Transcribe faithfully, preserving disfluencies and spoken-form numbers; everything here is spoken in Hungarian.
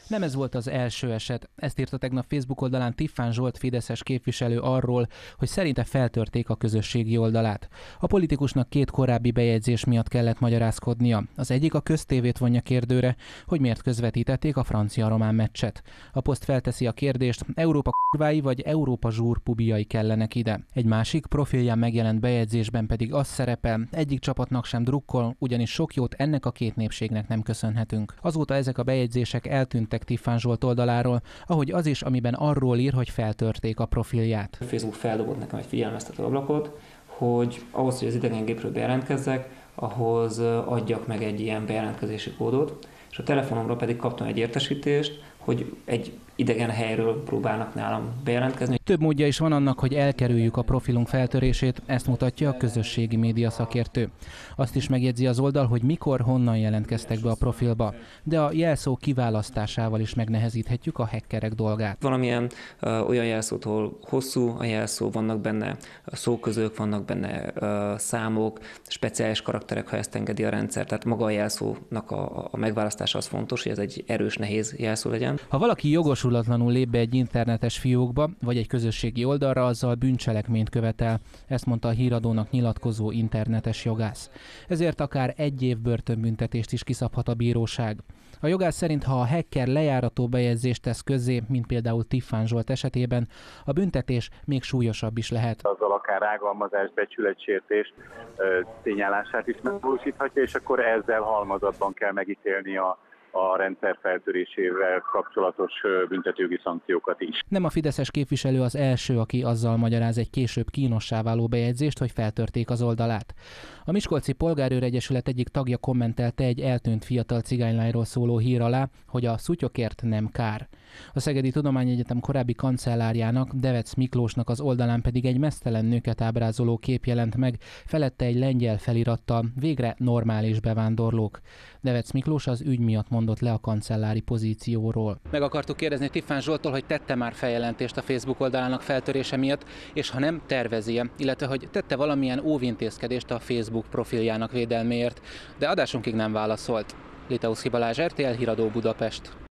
Nem ez volt az első eset. Ezt írta tegnap Facebook oldalán Tiffán Zsolt fideszes képviselő arról, hogy szerinte feltörték a közösségi oldalát. A politikusnak két korábbi bejegyzés miatt kellett magyarázkodnia. Az egyik a köztévét vonja kérdőre, hogy miért közvetítették a francia-román meccset. A poszt felteszi a kérdést, Európa kurvái vagy Európa zsúrpubiai kellenek ide. Egy másik profilján megjelent bejegyzésben pedig az szerepel, egyik csapatnak sem drukkol, ugyanis sok jót ennek a két népségnek nem köszönhetünk. Azóta ezek a bejegyzések eltűntek Tiffán Zsolt oldaláról, ahogy az is, amiben arról ír, hogy feltörték a profilját. Facebook feldobott nekem egy figyelmeztető ablakot, hogy ahhoz, hogy az idegengépről bejelentkezzek, ahhoz adjak meg egy ilyen bejelentkezési kódot, és a telefonomra pedig kaptam egy értesítést, hogy egy idegen helyről próbálnak nálam bejelentkezni. Több módja is van annak, hogy elkerüljük a profilunk feltörését, ezt mutatja a közösségi média szakértő. Azt is megjegyzi az oldal, hogy mikor, honnan jelentkeztek be a profilba, de a jelszó kiválasztásával is megnehezíthetjük a hackerek dolgát. Valamilyen uh, olyan jelszót, ahol hosszú a jelszó, vannak benne szóközök, vannak benne uh, számok, speciális karakterek, ha ezt engedi a rendszer. Tehát maga a jelszónak a, a megválasztása az fontos, hogy ez egy erős, nehéz jelszó legyen. Ha valaki jogosulatlanul lép be egy internetes fiókba, vagy egy közösségi oldalra, azzal bűncselekményt követel, ezt mondta a Híradónak nyilatkozó internetes jogász. Ezért akár egy év börtönbüntetést is kiszabhat a bíróság. A jogász szerint, ha a hacker lejárató bejegyzést tesz közzé, mint például Tiffán Zsolt esetében, a büntetés még súlyosabb is lehet. Azzal akár rágalmazást, becsületsértést, tényállását is megvalósíthatja, és akkor ezzel halmazatban kell megítélni a a rendszer feltörésével kapcsolatos büntetőjogi szankciókat is. Nem a fideszes képviselő az első, aki azzal magyaráz egy később kínossá váló bejegyzést, hogy feltörték az oldalát. A Miskolci Polgárőregyesület egyik tagja kommentelte egy eltűnt fiatal cigánylányról szóló hír alá, hogy a szutyokért nem kár. A Szegedi Tudományegyetem korábbi kancellárjának, Devecz Miklósnak az oldalán pedig egy meztelen nőket ábrázoló kép jelent meg, felette egy lengyel felirattal, végre normális bevándorlók. Devecz Miklós az ügy miatt mondott le a kancellári pozícióról. Meg akartuk kérdezni Tiffán Zsolttól, hogy tette már feljelentést a Facebook oldalának feltörése miatt, és ha nem, tervezi-e, illetve hogy tette valamilyen óvintézkedést a Facebook profiljának védelméért, de adásunkig nem válaszolt. Litauszki Balázs, er té el Híradó, Budapest.